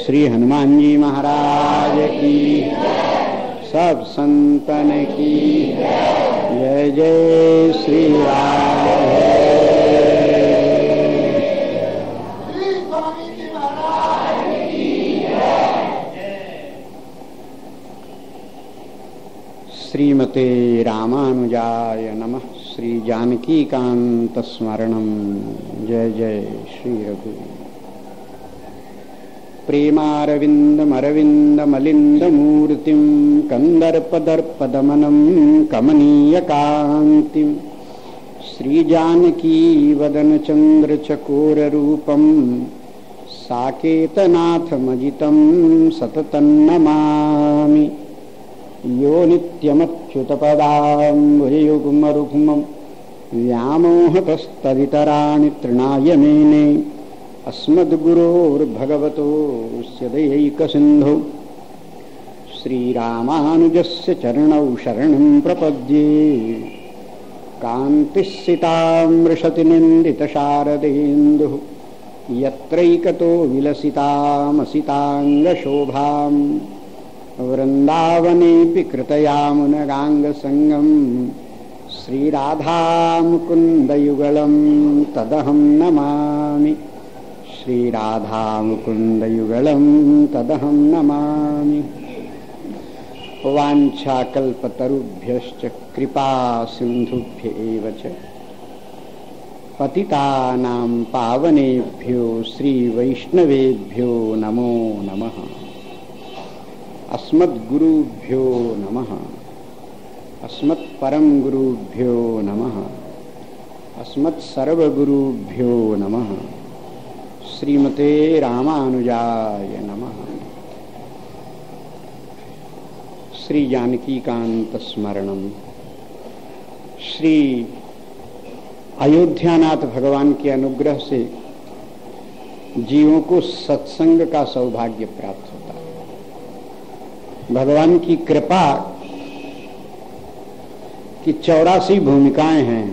श्री हनुमान जी महाराज की, सब संतन की जय जय श्री राम। श्रीमते रामानुजाय नमः। श्री जानकी कांत स्मरणम जय जय श्री रघुवीर। प्रेमारविंदमरविंदमलिंदमूर्तिं कंदर्पदर्पदमनं कमनीयकान्तिं श्रीजानकी वदनचन्द्रचकोररूपं साकेतनाथमजितं सततं नमामि। यो नित्यमच्युतपदाम्बुजयुग्मरुग्मं व्यामोहतस्तदितराणि तृणाय मेने अस्मद्गुरोर्भगवतोऽस्य दयैकसिन्धौ श्रीरामानुजस्य चरणौ शरणं प्रपद्ये। कान्तिस्सितामृषतिनिन्दितशारदेन्दुः यत्रैकतो विलसितामसिताङ्गशोभाम् वृन्दावनेऽपि कृतयामुनगाङ्गसङ्गं श्रीराधामुकुन्दयुगलं तदहं नमामि। श्रीराधामुकुन्दयुगलं तदहं नमामि। वाञ्छाकल्पतरुभ्यश्च कृपा सिन्धुभ्य एव च पतितानां पावनेभ्यो श्रीवैष्णवेभ्यो नमो नमः। अस्मद्गुरुभ्यो नमः। अस्मत्परम गुरुभ्यो नमः। अस्मत्सर्वगुरुभ्यो नमः। श्रीमते रामानुजाय नमः। श्री जानकी कांत स्मरणम। श्री अयोध्यानाथ भगवान के अनुग्रह से जीवों को सत्संग का सौभाग्य प्राप्त होता है। भगवान की कृपा की 84 भूमिकाएं हैं।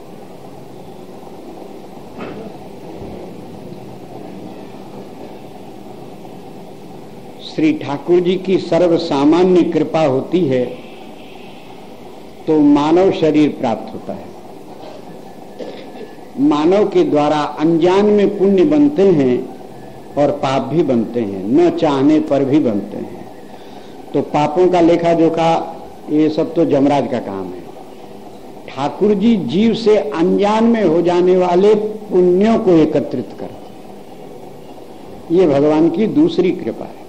श्री ठाकुर जी की सर्व सामान्य कृपा होती है तो मानव शरीर प्राप्त होता है। मानव के द्वारा अनजान में पुण्य बनते हैं और पाप भी बनते हैं, न चाहने पर भी बनते हैं। तो पापों का लेखा जोखा ये सब तो जमराज का काम है। ठाकुर जी जीव से अनजान में हो जाने वाले पुण्यों को एकत्रित करते, ये भगवान की दूसरी कृपा है।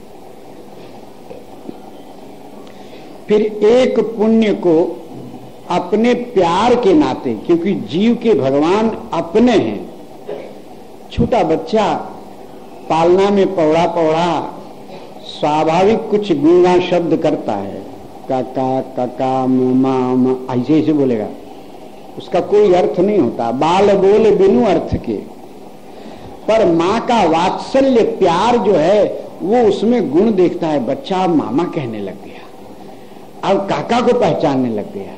फिर एक पुण्य को अपने प्यार के नाते, क्योंकि जीव के भगवान अपने हैं। छोटा बच्चा पालना में पौड़ा पौड़ा स्वाभाविक कुछ गूंगा शब्द करता है, काका काका मामा ऐसे ऐसे बोलेगा, उसका कोई अर्थ नहीं होता। बाल बोले बिनु अर्थ के, पर माँ का वात्सल्य प्यार जो है वो उसमें गुण देखता है। बच्चा मामा कहने लग गया, अब काका को पहचानने लग गया।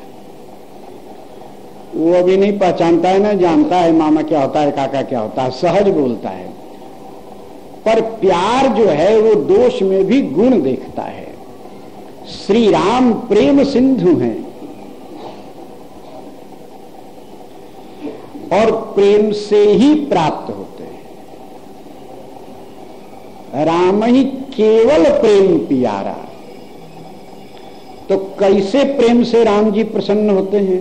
वो अभी नहीं पहचानता है, ना जानता है मामा क्या होता है, काका क्या होता है, सहज बोलता है। पर प्यार जो है वो दोष में भी गुण देखता है। श्री राम प्रेम सिंधु हैं और प्रेम से ही प्राप्त होते हैं। राम ही केवल प्रेम प्यारा। तो कैसे प्रेम से राम जी प्रसन्न होते हैं?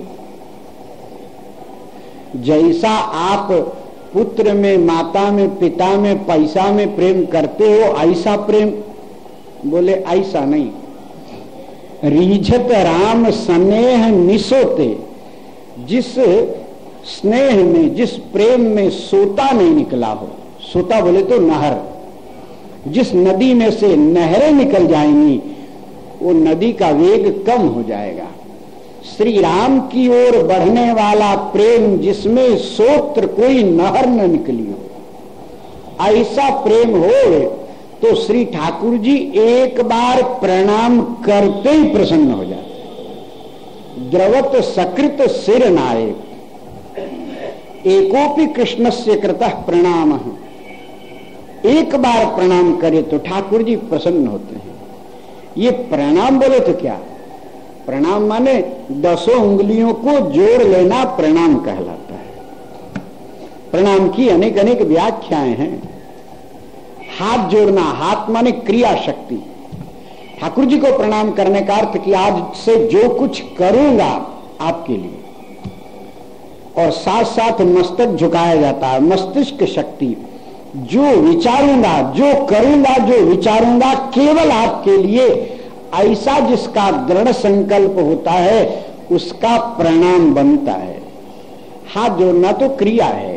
जैसा आप पुत्र में, माता में, पिता में, पैसा में प्रेम करते हो, ऐसा प्रेम। बोले ऐसा नहीं। रीझत राम स्नेह निसोते। जिस स्नेह में, जिस प्रेम में सोता नहीं निकला हो, सोता बोले तो नहर, जिस नदी में से नहरें निकल जाएंगी वो नदी का वेग कम हो जाएगा। श्री राम की ओर बढ़ने वाला प्रेम जिसमें सोत्र कोई नहर न निकली हो, ऐसा प्रेम हो तो श्री ठाकुर जी एक बार प्रणाम करते ही प्रसन्न हो जाते। द्रवत सकृत सिर नायक एकोपि कृष्णस्य कृतः प्रणामः एक बार प्रणाम करे तो ठाकुर जी प्रसन्न होते हैं। ये प्रणाम बोले तो क्या, प्रणाम माने 10 उंगलियों को जोड़ लेना प्रणाम कहलाता है। प्रणाम की अनेक अनेक व्याख्याएं हैं। हाथ जोड़ना, हाथ माने क्रिया शक्ति। ठाकुर जी को प्रणाम करने का अर्थ कि आज से जो कुछ करूंगा आपके लिए, और साथ साथ मस्तक झुकाया जाता है, मस्तिष्क शक्ति। जो विचारूंगा, जो करूंगा, जो विचारूंगा केवल आपके लिए, ऐसा जिसका दृढ़ संकल्प होता है उसका प्रणाम बनता है। हाथ जोड़ना तो क्रिया है।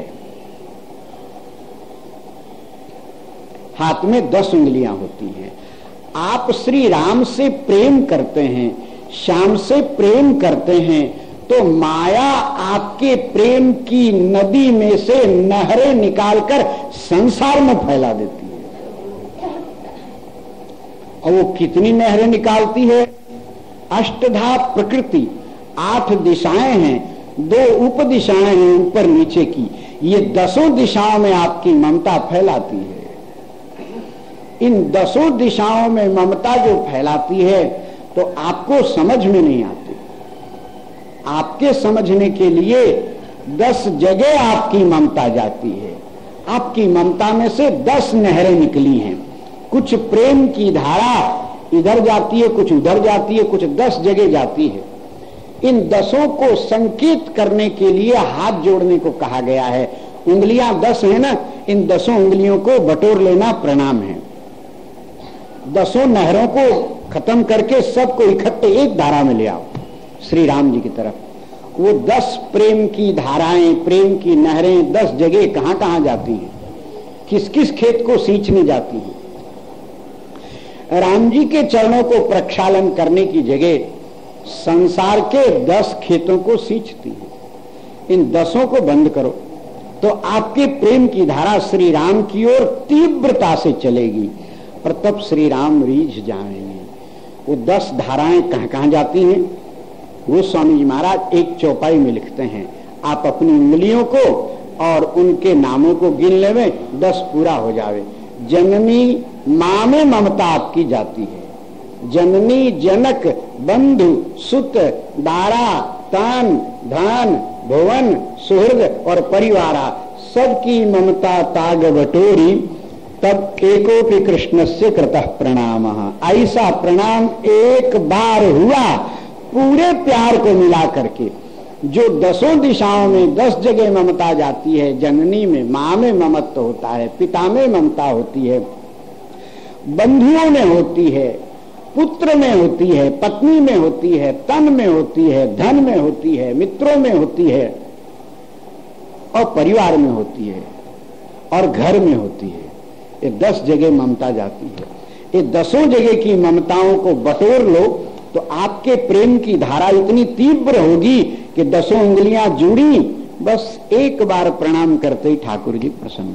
हाथ में 10 उंगलियां होती हैं। आप श्री राम से प्रेम करते हैं, श्याम से प्रेम करते हैं, तो माया आपके प्रेम की नदी में से नहरें निकालकर संसार में फैला देती है। और वो कितनी नहरें निकालती है? अष्टधा प्रकृति, 8 दिशाएं हैं, 2 उप दिशाएं हैं ऊपर नीचे की। ये 10 दिशाओं में आपकी ममता फैलाती है। इन 10 दिशाओं में ममता जो फैलाती है तो आपको समझ में नहीं आती। आपके समझने के लिए 10 जगह आपकी ममता जाती है। आपकी ममता में से 10 नहरें निकली हैं। कुछ प्रेम की धारा इधर जाती है, कुछ उधर जाती है, कुछ 10 जगह जाती है। इन 10 को संकेत करने के लिए हाथ जोड़ने को कहा गया है। उंगलियां 10 है ना, इन 10 उंगलियों को बटोर लेना प्रणाम है। 10 नहरों को खत्म करके सबको इकट्ठे एक धारा में ले आओ श्री राम जी की तरफ। वो 10 प्रेम की धाराएं, प्रेम की नहरें 10 जगह कहां कहां जाती हैं, किस किस खेत को सींचने जाती हैं। राम जी के चरणों को प्रक्षालन करने की जगह संसार के 10 खेतों को सींचती है। इन 10 को बंद करो तो आपके प्रेम की धारा श्री राम की ओर तीव्रता से चलेगी, और तब श्री राम रीझ जाएंगे। वो 10 धाराएं कहां कहां जाती हैं, वो स्वामी जी महाराज एक चौपाई में लिखते हैं। आप अपनी उंगलियों को और उनके नामों को गिन लेवे, 10 पूरा हो जावे। जननी मां में ममता आपकी जाती है। जननी, जनक, बंधु, सुत, दारा, तान, धान, भुवन, सुहृद और परिवारा, सबकी ममता ताग बटोरी, तब एकोपि कृष्णस्य कृतः प्रणामः। ऐसा प्रणाम एक बार हुआ पूरे प्यार को मिला करके। जो 10 दिशाओं में 10 जगह ममता जाती है, जननी में, मां में ममत्व होता है, पिता में ममता होती है, बंधुओं में होती है, पुत्र में होती है, पत्नी में होती है, तन में होती है, धन में होती है, मित्रों में होती है, और परिवार में होती है, और घर में होती है। ये 10 जगह ममता जाती है। ये 10 जगह की ममताओं को बटोर लो तो आपके प्रेम की धारा इतनी तीव्र होगी कि 10 उंगलियां जुड़ी, बस एक बार प्रणाम करते ही ठाकुर जी प्रसन्न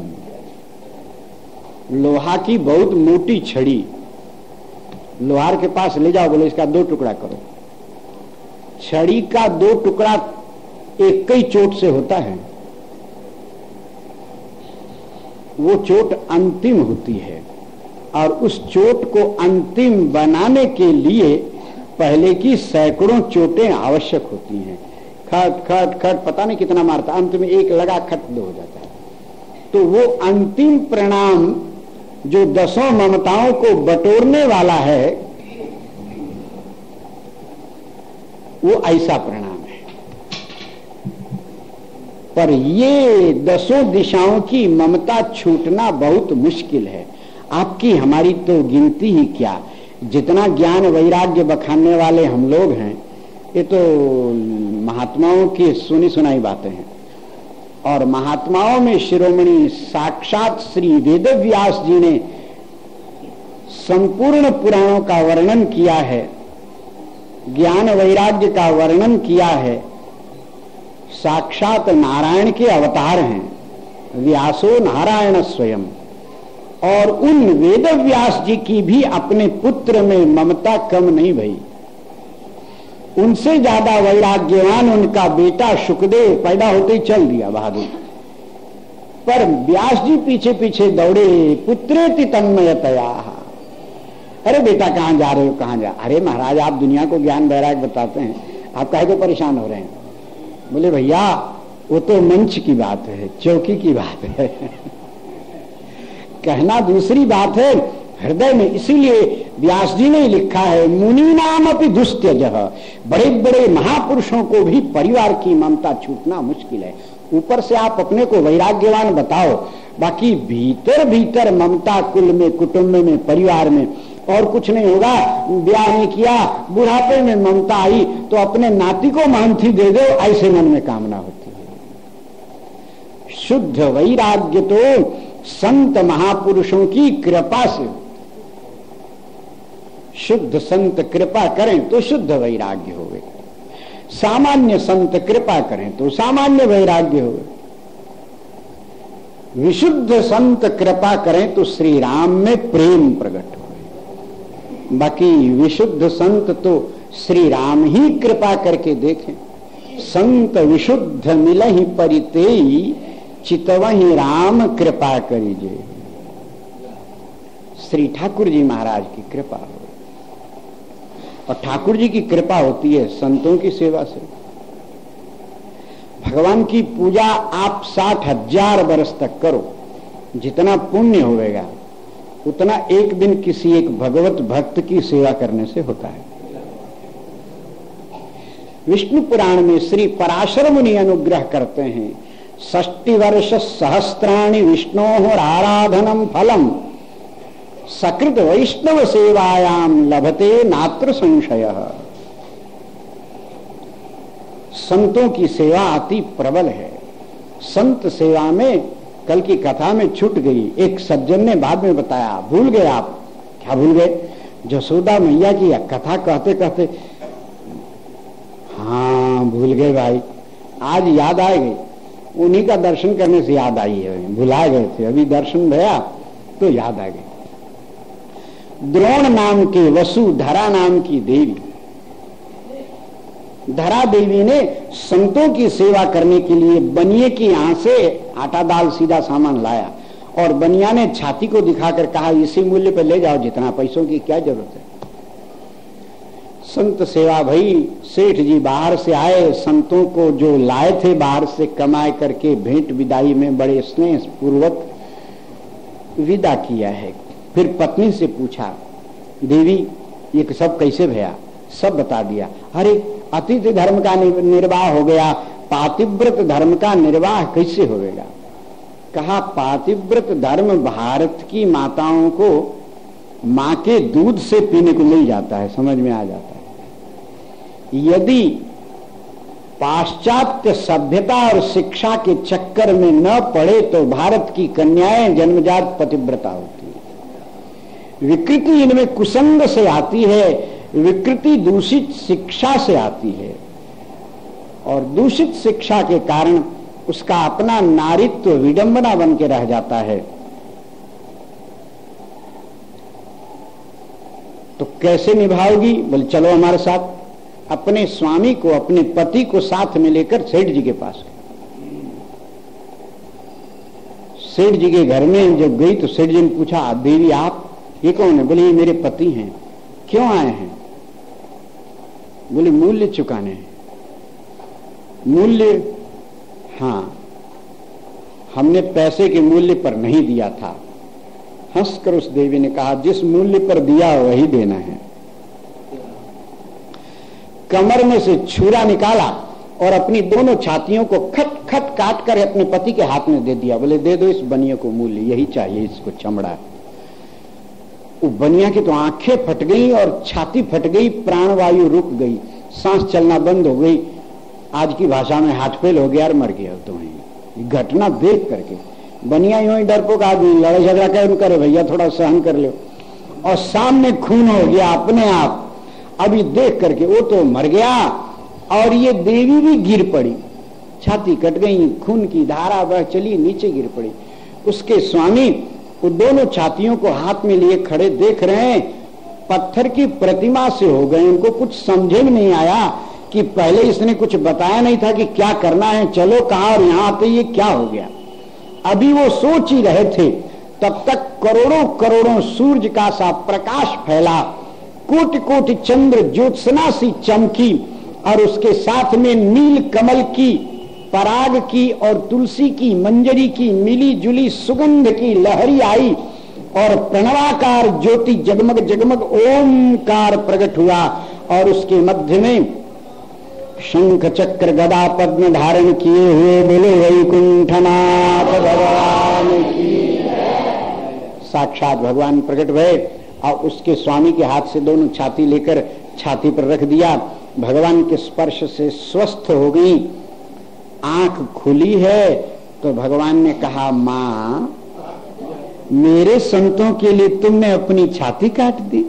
होंगे। लोहा की बहुत मोटी छड़ी लोहार के पास ले जाओ, बोले इसका 2 टुकड़ा करो। छड़ी का 2 टुकड़ा एक ही चोट से होता है। वो चोट अंतिम होती है, और उस चोट को अंतिम बनाने के लिए पहले की सैकड़ों चोटें आवश्यक होती हैं। खट खट खट पता नहीं कितना मारता, अंत में एक लगा खट दो हो जाता है। तो वो अंतिम प्रणाम जो 10 ममताओं को बटोरने वाला है, वो ऐसा प्रणाम है। पर ये 10 दिशाओं की ममता छूटना बहुत मुश्किल है। आपकी हमारी तो गिनती ही क्या। जितना ज्ञान वैराग्य बखानने वाले हम लोग हैं, ये तो महात्माओं की सुनी सुनाई बातें हैं। और महात्माओं में शिरोमणि साक्षात श्री वेदव्यास जी ने संपूर्ण पुराणों का वर्णन किया है, ज्ञान वैराग्य का वर्णन किया है। साक्षात नारायण के अवतार हैं, व्यासो नारायण स्वयं। और उन वेदव्यास जी की भी अपने पुत्र में ममता कम नहीं भई। उनसे ज्यादा वैराग्यवान उनका बेटा शुकदेव पैदा होते ही चल दिया बहादुर। पर व्यास जी पीछे पीछे दौड़े, पुत्रेति तन्मयतया। अरे बेटा कहाँ जा रहे हो, कहाँ जा? अरे महाराज आप दुनिया को ज्ञान वैराग बताते हैं, आप काहे को परेशान हो रहे हैं? बोले भैया वो तो मंच की बात है, चौकी की बात है कहना दूसरी बात है, हृदय में। इसीलिए व्यास जी ने लिखा है, मुनि नाम अपि दुस्त्यज। बड़े बड़े महापुरुषों को भी परिवार की ममता छूटना मुश्किल है। ऊपर से आप अपने को वैराग्यवान बताओ, बाकी भीतर भीतर ममता कुल में, कुटुंब में, परिवार में और कुछ नहीं होगा। ब्याह नहीं किया, बुढ़ापे में ममता आई तो अपने नाती को महंती दे दो, ऐसे मन में कामना होती है। शुद्ध वैराग्य तो संत महापुरुषों की कृपा से, शुद्ध संत कृपा करें तो शुद्ध वैराग्य होवे, सामान्य संत कृपा करें तो सामान्य वैराग्य होवे, विशुद्ध संत कृपा करें तो श्री राम में प्रेम प्रकट होवे। बाकी विशुद्ध संत तो श्री राम ही कृपा करके देखें। संत विशुद्ध मिलहि परितेई, चितवहि राम कृपा करिजे। श्री ठाकुर जी महाराज की कृपा हो, और ठाकुर जी की कृपा होती है संतों की सेवा से। भगवान की पूजा आप 60,000 वर्ष तक करो, जितना पुण्य होगा उतना एक दिन किसी एक भगवत भक्त की सेवा करने से होता है। विष्णु पुराण में श्री पराशर मुनि अनुग्रह करते हैं, 60 वर्ष सहस्राणि विष्णोः आराधनम फलम, सकृत वैष्णव सेवायाम लभते नात्र संशय। संतों की सेवा अति प्रबल है। संत सेवा में कल की कथा में छूट गई, एक सज्जन ने बाद में बताया, भूल गए आप? क्या भूल गए? जसोदा मैया की कथा कहते कहते, हाँ भूल गए भाई, आज याद आ गई। उन्हीं का दर्शन करने से याद आई है, भुला गए थे, अभी दर्शन भया तो याद आ गई। द्रोण नाम के वसुधरा नाम की देवी, धरा देवी ने संतों की सेवा करने के लिए बनिए की यहाँ से आटा दाल सीधा सामान लाया, और बनिया ने छाती को दिखाकर कहा, इसी मूल्य पर ले जाओ, जितना पैसों की क्या जरूरत है। संत सेवा भाई, सेठ जी बाहर से आए, संतों को जो लाए थे बाहर से कमाए करके भेंट विदाई में बड़े स्नेह पूर्वक विदा किया है। फिर पत्नी से पूछा, देवी ये सब कैसे भया? सब बता दिया। अरे अतिथि धर्म का निर्वाह हो गया, पातिव्रत धर्म का निर्वाह कैसे होगा? कहा, पातिव्रत धर्म भारत की माताओं को मां के दूध से पीने को मिल जाता है, समझ में आ जाता है। यदि पाश्चात्य सभ्यता और शिक्षा के चक्कर में न पड़े तो भारत की कन्याएं जन्मजात पतिव्रता होती है। विकृति इनमें कुसंग से आती है, विकृति दूषित शिक्षा से आती है, और दूषित शिक्षा के कारण उसका अपना नारीत्व विडंबना बन के रह जाता है। तो कैसे निभाओगी? बोले चलो हमारे साथ। अपने स्वामी को, अपने पति को साथ में लेकर सेठ जी के पास गए। सेठ जी के घर में जब गई तो सेठ जी ने पूछा, देवी आप ये कौन है? बोले ये मेरे पति हैं। क्यों आए हैं? बोले मूल्य चुकाने। मूल्य? हाँ, हमने पैसे के मूल्य पर नहीं दिया था। हंसकर उस देवी ने कहा, जिस मूल्य पर दिया वही देना है। कमर में से छुरा निकाला और अपनी दोनों छातियों को खट खट काट कर अपने पति के हाथ में दे दिया। बोले दे दो इस बनिया को मूल्य, यही चाहिए इसको, चमड़ा। वो बनिया की तो आंखें फट गई और छाती फट गई, प्राणवायु रुक गई, सांस चलना बंद हो गई। आज की भाषा में हार्ट फेल हो गया और मर गया। तो घटना देख करके बनिया यूं ही डरपोक आदमी, लड़ाई झगड़ा कर करे, भैया थोड़ा सहन कर लो, और सामने खून हो गया अपने आप। अभी देख करके वो तो मर गया और ये देवी भी गिर पड़ी, छाती कट गई, खून की धारा बह चली, नीचे गिर पड़ी। उसके स्वामी वो दोनों छातियों को हाथ में लिए खड़े देख रहे हैं, पत्थर की प्रतिमा से हो गए। उनको कुछ समझे में नहीं आया कि पहले इसने कुछ बताया नहीं था कि क्या करना है, चलो कहा और यहाँ आते ये क्या हो गया। अभी वो सोच ही रहे थे, तब तक करोड़ों करोड़ों सूरज का सा प्रकाश फैला, कोटि कोटि चंद्र ज्योत्सना सी चमकी, और उसके साथ में नील कमल की, पराग की और तुलसी की, मंजरी की मिली जुली सुगंध की लहरी आई, और प्रणवाकार ज्योति जगमग जगमग ओमकार प्रकट हुआ, और उसके मध्य में शंख चक्र गदा पद्म धारण किए हुए बोले वैकुंठनाथ भगवान की। साक्षात भगवान प्रकट भय, और उसके स्वामी के हाथ से दोनों छाती लेकर छाती पर रख दिया। भगवान के स्पर्श से स्वस्थ हो गई, आंख खुली है। तो भगवान ने कहा, मां, मेरे संतों के लिए तुमने अपनी छाती काट दी,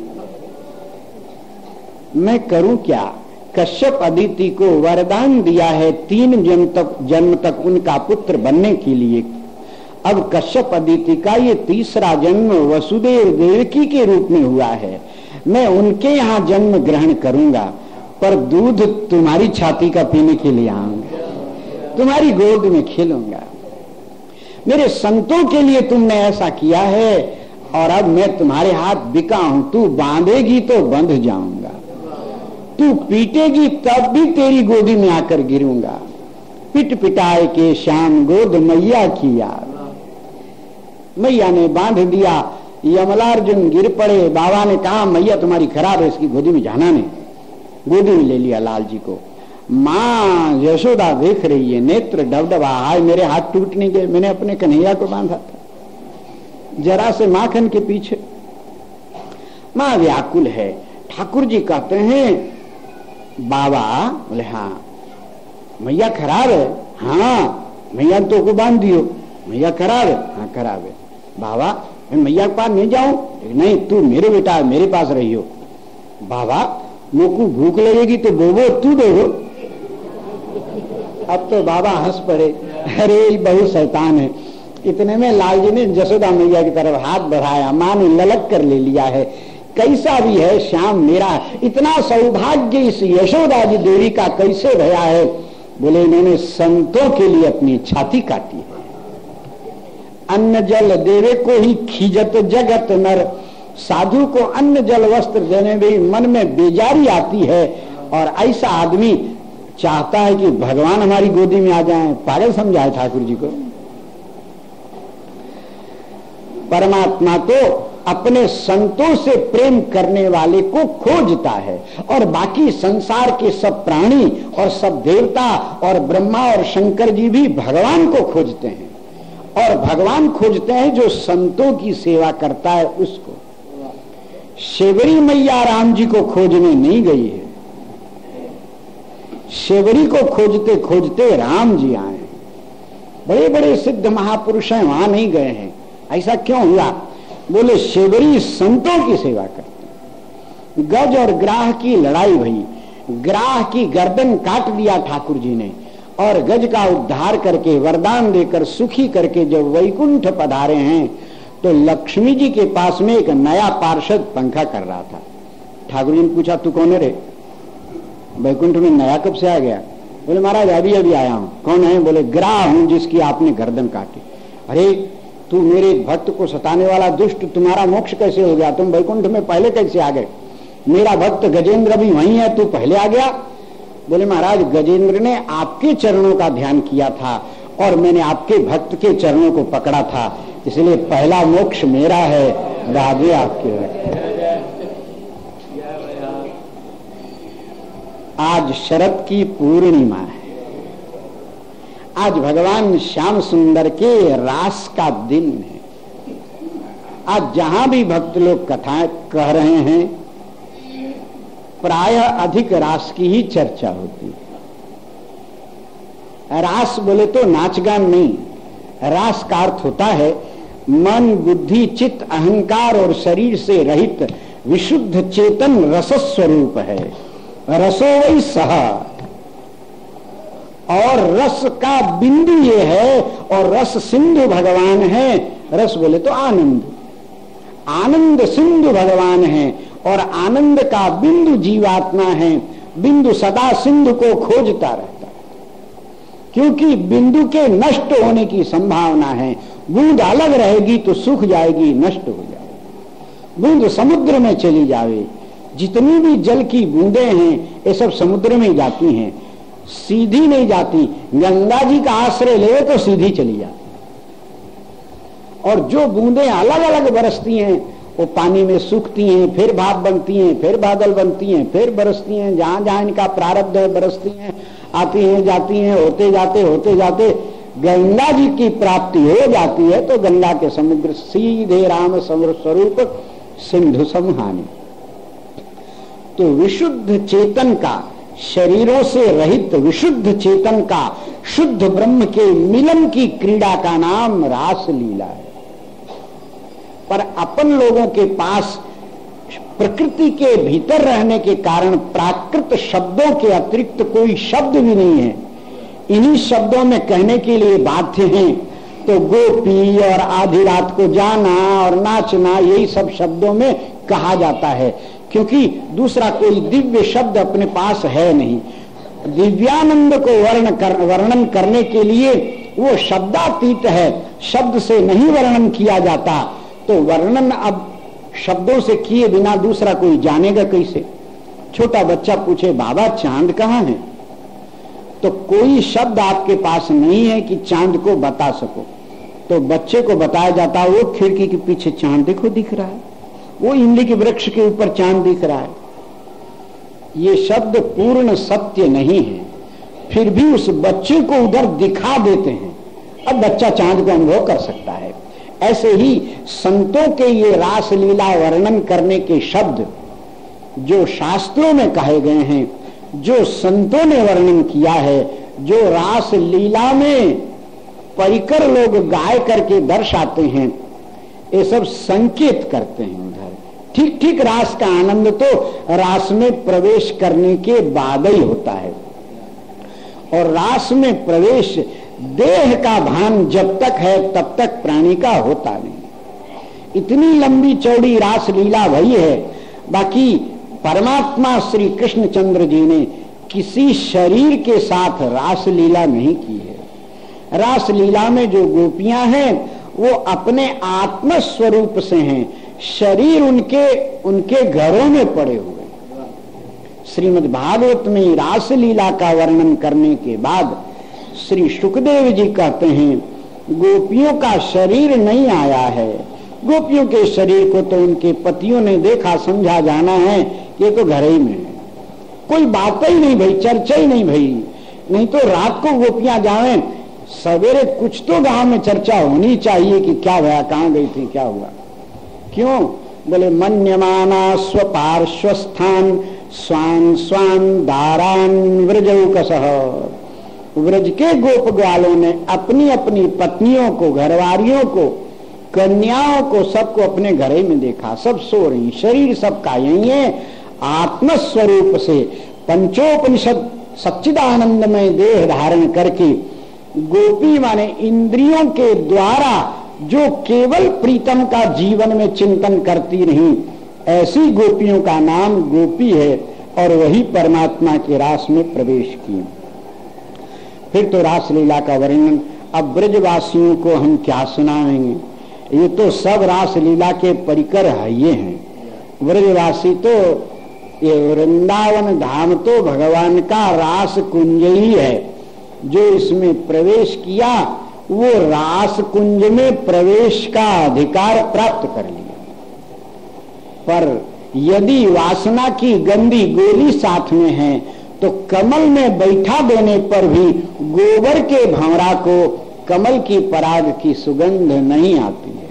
मैं करूं क्या? कश्यप अदिति को वरदान दिया है 3 जन्म तक उनका पुत्र बनने के लिए। अब कश्यप अदिति का ये 3रा जन्म वसुदेव देवकी के रूप में हुआ है। मैं उनके यहाँ जन्म ग्रहण करूंगा, पर दूध तुम्हारी छाती का पीने के लिए आऊंगा, तुम्हारी गोद में खेलूंगा। मेरे संतों के लिए तुमने ऐसा किया है, और अब मैं तुम्हारे हाथ बिका हूं। तू बांधेगी तो बंध जाऊंगा, तू पीटेगी तब भी तेरी गोदी में आकर गिरूंगा। पिट पिटाए के श्याम गोद मैया की याद। मैया ने बांध दिया, यमलार्जुन गिर पड़े। बाबा ने कहा, मैया तुम्हारी खराब है, इसकी गोदी में जाना नहीं। गोदी में ले लिया लाल जी को। माँ यशोदा देख रही है, नेत्र डबडबा, हाय मेरे हाथ टूट नहीं गए, मैंने अपने कन्हैया को बांधा था जरा से माखन के पीछे। माँ व्याकुल है। ठाकुर जी कहते हैं, बाबा, बोले हाँ मैया खराब है। हाँ मैया तो को बांध दियो। मैया खराब है? हाँ खराब है। बाबा मैं मैया के पास नहीं जाऊं? नहीं, तू मेरे बेटा मेरे पास रही हो। बाबा मोकू भूख लगेगी तो बोबो तू देगो। अब तो बाबा हंस पड़े, अरे बहु शैतान है। इतने में लाल जी ने जसोदा मैया की तरफ हाथ बढ़ाया, मां ने ललक कर ले लिया है। कैसा भी है श्याम मेरा, इतना सौभाग्य इस यशोदा जी देवी का कैसे भया है? बोले इन्होंने संतों के लिए अपनी छाती काटी है। अन्न जल देवे को ही खीजत जगत नर, साधु को अन्न जल वस्त्र देने में मन में बेजारी आती है, और ऐसा आदमी चाहता है कि भगवान हमारी गोदी में आ जाएं। पागल समझाए ठाकुर जी को। परमात्मा तो अपने संतों से प्रेम करने वाले को खोजता है, और बाकी संसार के सब प्राणी और सब देवता और ब्रह्मा और शंकर जी भी भगवान को खोजते हैं, और भगवान खोजते हैं जो संतों की सेवा करता है उसको। शेवरी मैया राम जी को खोजने नहीं गई है, शेवरी को खोजते खोजते राम जी आए। बड़े बड़े सिद्ध महापुरुष हैं, वहां नहीं गए हैं। ऐसा क्यों हुआ? बोले शेवरी संतों की सेवा करते। गज और ग्राह की लड़ाई भई, ग्राह की गर्दन काट दिया ठाकुर जी ने, और गज का उद्धार करके वरदान देकर सुखी करके जब वैकुंठ पधारे हैं, तो लक्ष्मी जी के पास में एक नया पार्षद पंखा कर रहा था। ठाकुर जी ने पूछा, तू कौन है रे? वैकुंठ में नया कब से आ गया? बोले महाराज अभी अभी आया हूं। कौन है? बोले ग्राह हूं जिसकी आपने गर्दन काटी। अरे तू मेरे भक्त को सताने वाला दुष्ट, तुम्हारा मोक्ष कैसे हो गया? तुम वैकुंठ में पहले कैसे आ गए? मेरा भक्त गजेंद्र भी वहीं है, तू पहले आ गया। बोले महाराज गजेंद्र ने आपके चरणों का ध्यान किया था, और मैंने आपके भक्त के चरणों को पकड़ा था, इसलिए पहला मोक्ष मेरा है, राधे आपके। आज शरद की पूर्णिमा है। आज भगवान श्याम सुंदर के रास का दिन है। आज जहां भी भक्त लोग कथाएं कह रहे हैं, प्रायः अधिक रास की ही चर्चा होती है। रास बोले तो नाच गान नहीं, रास का अर्थ होता है मन बुद्धि चित्त अहंकार और शरीर से रहित विशुद्ध चेतन रस स्वरूप है। रसो वही सह, और रस का बिंदु ये है, और रस सिंधु भगवान है। रस बोले तो आनंद, आनंद सिंधु भगवान है, और आनंद का बिंदु जीवात्मा है। बिंदु सदा सिंधु को खोजता रहता है, क्योंकि बिंदु के नष्ट होने की संभावना है, बूंद अलग रहेगी तो सूख जाएगी, नष्ट हो जाएगी। बूंद समुद्र में चली जावे, जितनी भी जल की बूंदें हैं ये सब समुद्र में जाती हैं, सीधी नहीं जाती। गंगा जी का आश्रय ले तो सीधी चली जाती। और जो बूंदें अलग अलग बरसती हैं वो पानी में सूखती हैं, फिर भाप बनती हैं, फिर बादल बनती हैं, फिर बरसती हैं, जहां जहां इनका प्रारब्ध है बरसती हैं, आती हैं जाती हैं, होते जाते गंगा जी की प्राप्ति हो जाती है तो गंगा के समुद्र सीधे राम स्वरूप सिंधु समहानी। तो विशुद्ध चेतन का, शरीरों से रहित विशुद्ध चेतन का शुद्ध ब्रह्म के मिलन की क्रीड़ा का नाम रास लीला है। पर अपन लोगों के पास प्रकृति के भीतर रहने के कारण प्राकृत शब्दों के अतिरिक्त कोई शब्द भी नहीं है। इन्हीं शब्दों में कहने के लिए बाध्य हैं। तो गोपी और आधी रात को जाना और नाचना, यही सब शब्दों में कहा जाता है, क्योंकि दूसरा कोई दिव्य शब्द अपने पास है नहीं। दिव्यानंद को वर्णन करने के लिए वो शब्दातीत है, शब्द से नहीं वर्णन किया जाता। तो वर्णन अब शब्दों से किए बिना दूसरा कोई जानेगा कैसे? छोटा बच्चा पूछे बाबा चांद कहाँ है, तो कोई शब्द आपके पास नहीं है कि चांद को बता सको। तो बच्चे को बताया जाता, वो खिड़की के पीछे चांद देखो दिख रहा है, वो इमली के वृक्ष के ऊपर चांद दिख रहा है। ये शब्द पूर्ण सत्य नहीं है, फिर भी उस बच्चे को उधर दिखा देते हैं। अब बच्चा चांद को अनुभव कर सकता है। ऐसे ही संतों के ये रास लीला वर्णन करने के शब्द जो शास्त्रों में कहे गए हैं, जो संतों ने वर्णन किया है, जो रास लीला में परिकर लोग गाय करके दर्शाते हैं, ये सब संकेत करते हैं उधर। ठीक ठीक रास का आनंद तो रास में प्रवेश करने के बाद ही होता है। और रास में प्रवेश, देह का भान जब तक है तब तक प्राणी का होता नहीं। इतनी लंबी चौड़ी रास लीला वही है। बाकी परमात्मा श्री कृष्णचंद्र जी ने किसी शरीर के साथ रास लीला नहीं की है। रास लीला में जो गोपियां हैं वो अपने आत्म स्वरूप से हैं, शरीर उनके घरों में पड़े हुए। श्रीमद् भागवत में रास लीला का वर्णन करने के बाद श्री सुखदेव जी कहते हैं गोपियों का शरीर नहीं आया है। गोपियों के शरीर को तो उनके पतियों ने देखा, समझा जाना है कि ये तो घर ही में है। कोई बात ही नहीं भई, चर्चा ही नहीं भई। नहीं तो रात को गोपियां जाएं, सवेरे कुछ तो गांव में चर्चा होनी चाहिए कि क्या हुआ, कहाँ गई थी, क्या हुआ। क्यों? बोले मन्यमाना स्वपार्श्वस्थान स्वान स्वान दारान व्रजौकसः। व्रज के गोप ग्वालों ने अपनी अपनी पत्नियों को, घरवारियों को, कन्याओं को, सबको अपने घरे में देखा। सब सो रही, शरीर सबका यही है। आत्मस्वरूप से पंचोपनिषद सच्चिदानंदमय देह धारण करके गोपी माने इंद्रियों के द्वारा जो केवल प्रीतम का जीवन में चिंतन करती रही, ऐसी गोपियों का नाम गोपी है। और वही परमात्मा के रास में प्रवेश किए। फिर तो रास लीला का वर्णन अब ब्रजवासियों को हम क्या सुनाएंगे, ये तो सब रास लीला के परिकर है। ये हैं ब्रजवासी, तो ये वृंदावन धाम तो भगवान का रास कुंज ही है। जो इसमें प्रवेश किया वो रास कुंज में प्रवेश का अधिकार प्राप्त कर लिया। पर यदि वासना की गंदी गोली साथ में है तो कमल में बैठा देने पर भी गोबर के भंवरा को कमल की पराग की सुगंध नहीं आती है।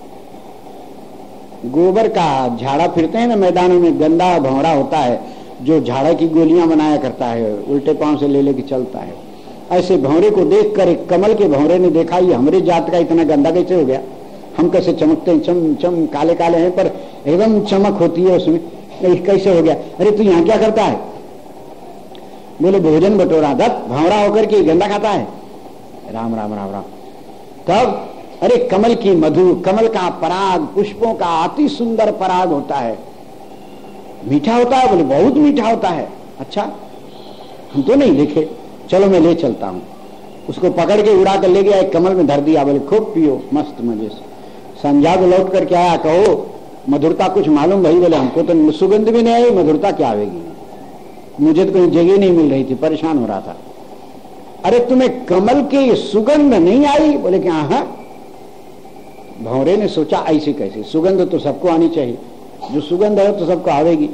गोबर का झाड़ा फिरते हैं ना मैदानों में, गंदा भंवरा होता है जो झाड़ा की गोलियां बनाया करता है, उल्टे पांव से ले लेके चलता है। ऐसे भंवरे को देखकर एक कमल के भंवरे ने देखा ये हमरे जात का इतना गंदा कैसे हो गया, हम कैसे चमकते हैं, चम चम काले काले हैं पर एकदम चमक होती है उसमें, कैसे हो गया? अरे तू यहाँ क्या करता है? बोले भोजन बटोरा। दत्त भंवरा होकर के गंदा खाता है? राम राम राम राम। तब अरे कमल की मधु, कमल का पराग, पुष्पों का अति सुंदर पराग होता है, मीठा होता है। बोले बहुत मीठा होता है। अच्छा हम तो नहीं देखे, चलो मैं ले चलता हूं। उसको पकड़ के उड़ा कर ले गया, एक कमल में धर दिया, बोले खूब पियो मस्त मजे से। संध्या को लौट करके आया, कहो मधुरता कुछ मालूम भाई? बोले हमको तो सुगंध भी नहीं आई, मधुरता क्या आवेगी, मुझे तो कहीं जगह नहीं मिल रही थी, परेशान हो रहा था। अरे तुम्हें कमल की सुगंध नहीं आई? बोले कि हाँ। भंवरे ने सोचा ऐसे कैसे, सुगंध तो सबको आनी चाहिए, जो सुगंध है तो सबको आवेगी।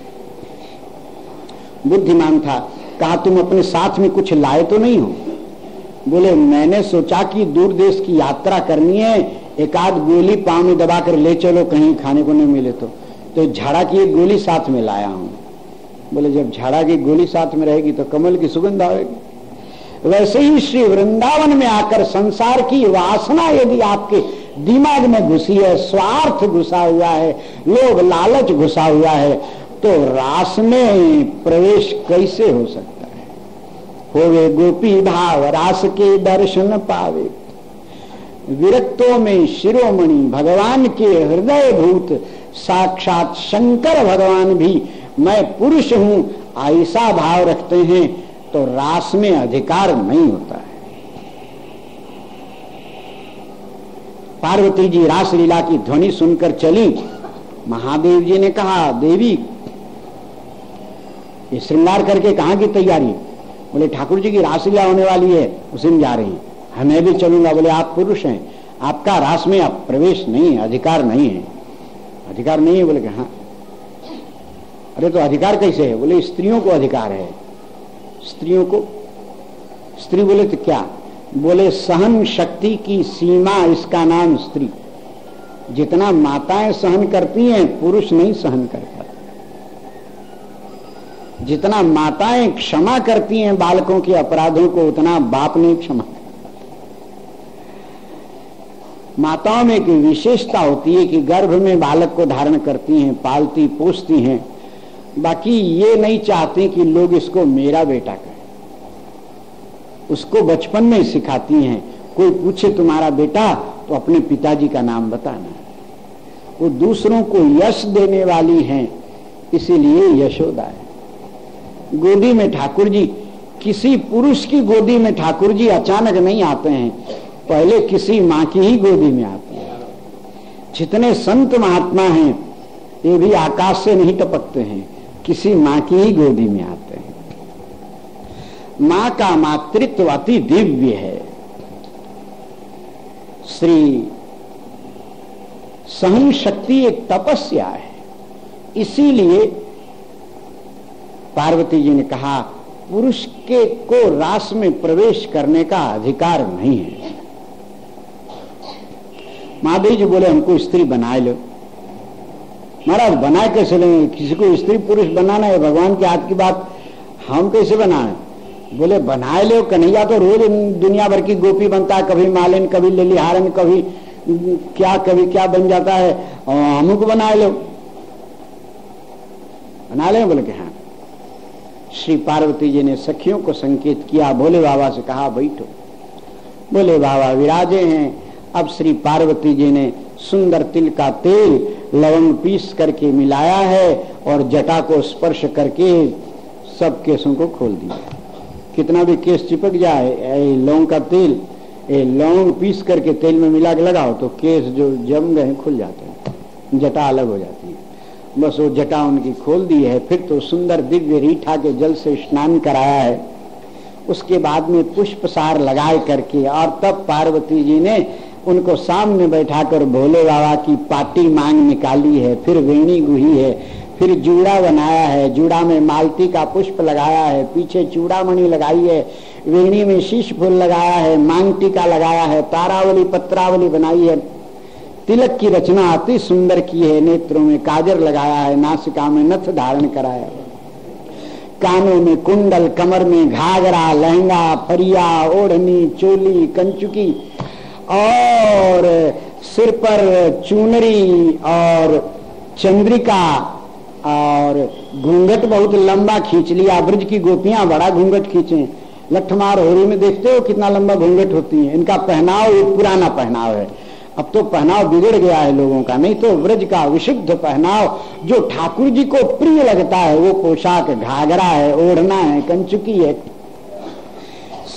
बुद्धिमान था, कहा तुम अपने साथ में कुछ लाए तो नहीं हो? बोले मैंने सोचा कि दूर देश की यात्रा करनी है, एक आध गोली पांव में दबा कर ले चलो, कहीं खाने को नहीं मिले तो झाड़ा की एक गोली साथ में लाया हूं। बोले जब झाड़ा की गोली साथ में रहेगी तो कमल की सुगंध आएगी। वैसे ही श्री वृंदावन में आकर संसार की वासना यदि आपके दिमाग में घुसी है, स्वार्थ घुसा हुआ है, लोभ लालच घुसा हुआ है, तो रास में प्रवेश कैसे हो सकता है? होवे गोपी भाव रास के दर्शन पावे, विरक्तों में शिरोमणि भगवान के हृदय भूत साक्षात शंकर भगवान भी मैं पुरुष हूं ऐसा भाव रखते हैं तो रास में अधिकार नहीं होता है। पार्वती जी रास लीला की ध्वनि सुनकर चली। महादेव जी ने कहा देवी ये श्रृंगार करके कहां की तैयारी? बोले ठाकुर जी की रासलीला होने वाली है, उसी में जा रही हैं। हमें भी चलूंगा। बोले आप पुरुष हैं, आपका रास में आप प्रवेश नहीं है, अधिकार नहीं है। अधिकार नहीं है? बोले हाँ। अरे तो अधिकार कैसे है? बोले स्त्रियों को अधिकार है। स्त्रियों को? स्त्री बोले तो क्या? बोले सहन शक्ति की सीमा, इसका नाम स्त्री। जितना माताएं सहन करती हैं पुरुष नहीं सहन करता। जितना माताएं क्षमा करती हैं बालकों के अपराधों को, उतना बाप नहीं क्षमा करता। माताओं में एक विशेषता होती है कि गर्भ में बालक को धारण करती हैं, पालती पोसती हैं, बाकी ये नहीं चाहती कि लोग इसको मेरा बेटा कहें। उसको बचपन में सिखाती हैं, कोई पूछे तुम्हारा बेटा तो अपने पिताजी का नाम बताना। वो दूसरों को यश देने वाली हैं, इसीलिए यशोदा है। गोदी में ठाकुर जी, किसी पुरुष की गोदी में ठाकुर जी अचानक नहीं आते हैं, पहले किसी माँ की ही गोदी में आते हैं। जितने संत महात्मा हैं ये भी आकाश से नहीं टपकते हैं, किसी माँ की ही गोदी में आते हैं। माँ का मातृत्व अति दिव्य है। श्री सहन शक्ति एक तपस्या है, इसीलिए पार्वती जी ने कहा पुरुष के को रास में प्रवेश करने का अधिकार नहीं है। महादेव जी बोले हमको स्त्री बना लो। महाराज बनाए कैसे लेंगे? किसी को स्त्री पुरुष बनाना है भगवान के हाथ की बात, हम कैसे बनाए? बोले बनाए लो। कन्हैया तो रोज दुनिया भर की गोपी बनता है, कभी मालिन, कभी लिलिहारन, कभी क्या बन जाता है, और हमको बनाए लो। बना ले? बोले कि हाँ। श्री पार्वती जी ने सखियों को संकेत किया, भोले बाबा से कहा बैठो। भोले बाबा विराजे हैं। अब श्री पार्वती जी ने सुंदर तिल का तेल लवंग पीस करके मिलाया है और जटा को स्पर्श करके सब केसों को खोल दिया। कितना भी केस चिपक जाए, लौंग का तेल, लौंग पीस करके तेल में मिला के लगाओ तो केस जो जम गए खुल जाते हैं, जटा अलग हो जाती है। बस वो जटा उनकी खोल दी है। फिर तो सुंदर दिव्य रीठा के जल से स्नान कराया है। उसके बाद में पुष्प सार लगाए करके और तब पार्वती जी ने उनको सामने बैठाकर भोले बाबा की पाटी मांग निकाली है, फिर वेणी गुही है, फिर जूड़ा बनाया है, जूड़ा में मालती का पुष्प लगाया है, पीछे चूड़ामणि लगाई है, वेणी में शीश फूल लगाया है, मांग टीका लगाया है, तारावली पत्रावली बनाई है, तिलक की रचना अति सुंदर की है, नेत्रों में काजर लगाया है, नासिका में नथ धारण कराया है, कानों में कुंडल, कमर में घाघरा, लहंगा, फरिया, ओढ़नी, चोली, कंचुकी और सिर पर चुनरी और चंद्रिका और घूंघट बहुत लंबा खींच लिया। ब्रज की गोपियां बड़ा घूंघट खींचे। लठमार होरी में देखते हो कितना लंबा घूंघट होती है। इनका पहनाव एक पुराना पहनाव है, अब तो पहनाव बिगड़ गया है लोगों का। नहीं तो ब्रज का विशुद्ध पहनाव जो ठाकुर जी को प्रिय लगता है वो पोशाक घाघरा है, ओढ़ना है, कंचुकी है।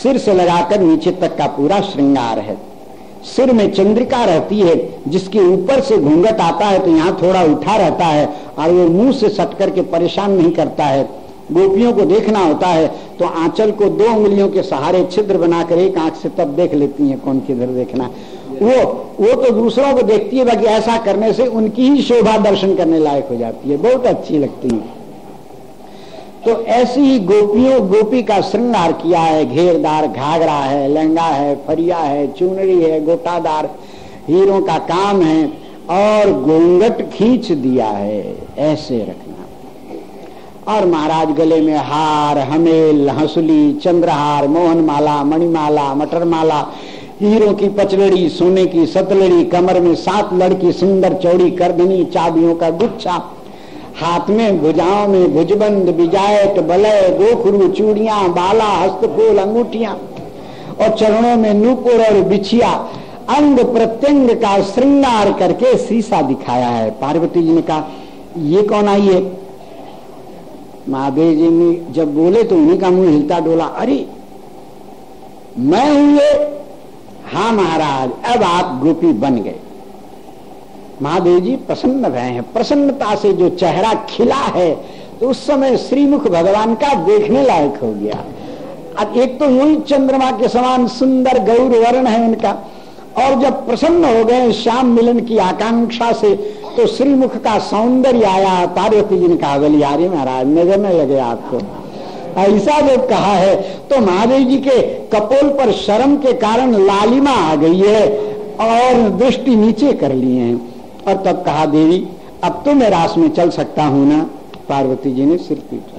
सिर से लगाकर नीचे तक का पूरा श्रृंगार है। सिर में चंद्रिका रहती है, जिसके ऊपर से घूंघट आता है तो यहाँ थोड़ा उठा रहता है और वो मुंह से सट करके परेशान नहीं करता है। गोपियों को देखना होता है तो आंचल को 2 उंगलियों के सहारे छिद्र बनाकर एक आंख से तब देख लेती हैं कौन किधर देखना। वो तो दूसरों को देखती है, बाकी ऐसा करने से उनकी ही शोभा दर्शन करने लायक हो जाती है, बहुत अच्छी लगती है। तो ऐसी ही गोपी का श्रृंगार किया है। घेरदार घाघरा है, लहंगा है, फरिया है, चुनरी है, गोटादार हीरों का काम है और घूंघट खींच दिया है, ऐसे रखना। और महाराज गले में हार, हमेल, हंसुली, चंद्रहार, मोहनमाला, मणिमाला, मटरमाला, हीरों की पचलड़ी, सोने की सतलड़ी, कमर में 7 लड़की सुंदर चौड़ी करधनी, चाबियों का गुच्छा, हाथ में भुजाओं में भुजबंद, बिजायत, बलय, गोखरू, चूड़ियां, बाला, हस्तफूल, अंगूठियां और चरणों में नूपुर और बिछिया, अंग प्रत्यंग का श्रृंगार करके शीशा दिखाया है। पार्वती जी ने कहा ये कौन आई है? महादेव जी ने जब बोले तो उन्हीं का मुंह हिलता डोला, अरे मैं हूं ये? हाँ महाराज, अब आप गोपी बन गए। महादेव जी प्रसन्न रहे हैं। प्रसन्नता से जो चेहरा खिला है तो उस समय श्रीमुख भगवान का देखने लायक हो गया। अब एक तो यूं ही चंद्रमा के समान सुंदर गौर वर्ण है उनका, और जब प्रसन्न हो गए श्याम मिलन की आकांक्षा से तो श्रीमुख का सौंदर्य आया। पार्वती जी ने कहा बलिहारी महाराज नजर न लगे आपको। ऐसा जब कहा है तो महादेव जी के कपोल पर शर्म के कारण लालिमा आ गई है और दृष्टि नीचे कर लिए हैं। और तब कहा देवी अब तो मैं रास में चल सकता हूं ना? पार्वती जी ने सिर पीटा,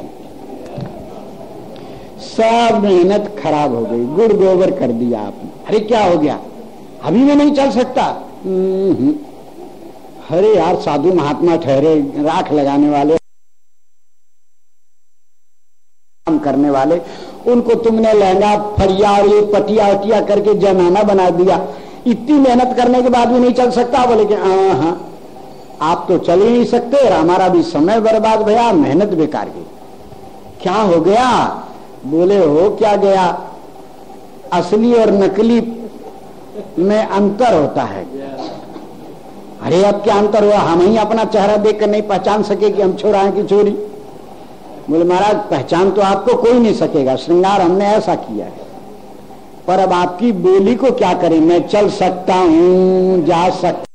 सब मेहनत खराब हो गई, गुड़ गोबर कर दिया आपने। अरे क्या हो गया? अभी मैं नहीं चल सकता। अरे यार साधु महात्मा ठहरे, राख लगाने वाले, काम करने वाले, उनको तुमने लहंगा फरिया और ये पटिया वटिया करके जनाना बना दिया। इतनी मेहनत करने के बाद भी नहीं चल सकता? बोले कि हाँ आप तो चल ही नहीं सकते और हमारा भी समय बर्बाद भया, मेहनत बेकार गई। क्या हो गया? बोले हो क्या गया, असली और नकली में अंतर होता है। अरे अब क्या अंतर हुआ? हम ही अपना चेहरा देखकर नहीं पहचान सके कि हम छोरा हैं कि चोरी? बोले महाराज पहचान तो आपको कोई नहीं सकेगा, श्रृंगार हमने ऐसा किया है, पर अब आपकी बोली को क्या करें? मैं चल सकता हूं, जा सकता